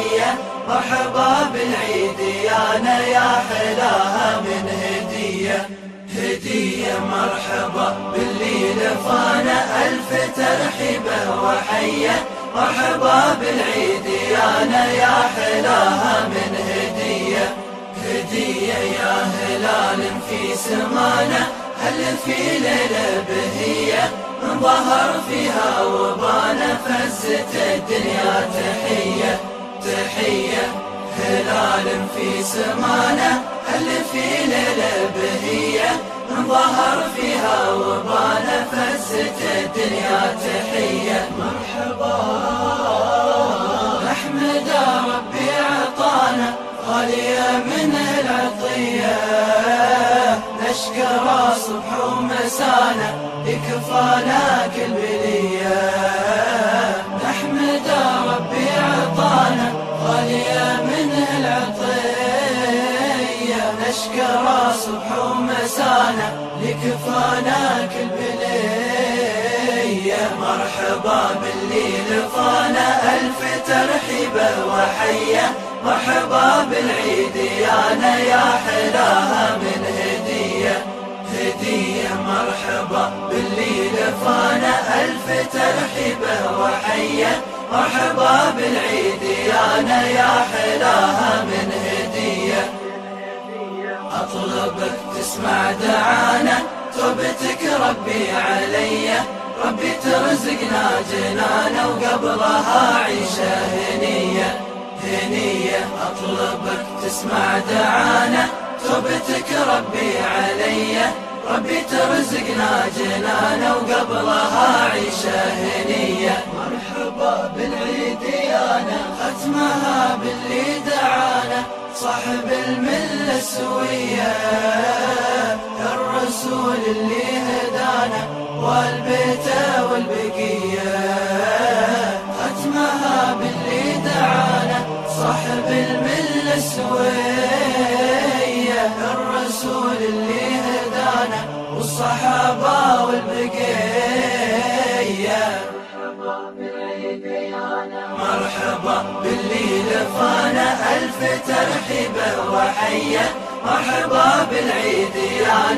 وحية، مرحبا بالعيد يانا يا حلاها من هدية. هدية مرحبا باللي لفانا ألف ترحيبة وحية، مرحبا بالعيد يانا يا حلاها من هدية. هدية يا هلال في سمانة، هل في ليلة بهية من ظهر فيها وبانا فزت الدنيا تحية. تحية هلال في سمانة، هل في ليلة بهية من ظهر فيها وبانا فزت الدنيا تحية. مرحبا نحمد ربي عطانا غالية منه العطية، نشكر صبح ومسانا يكفانا كل بلية. نحمد ربي عطانا غالية منه العطية، نشكر صبح ومسانا يكفانا كل بلية. مرحبا باللي لفانا ألف ترحيبة وحية، مرحبا بالعيد يانا يا حلاها من هدية. هدية مرحبا باللي لفانا ألف ترحيبة وحية، مرحبا بالعيد يانا يا حلاها من هدية. أطلبك تسمع دعانا توبتك ربي عليا، ربي ترزقنا جنانا وقبلها عيشة هنية. هنية أطلبك تسمع دعانا توبتك ربي عليا، ربي ترزقنا جنانا وقبلها عيشة هنية. مرحبا بالعيد يانا ختمها باللي دعانا، صاحب الملة السوية الرسول اللي هدانا والبيت والبقية. ختمها باللي دعانا صاحب الملة السوية الرسول اللي هدانا والصحابة والبقية. مرحبا باللي لفانا ألف ترحيبة وحية، مرحبا بالعيد يا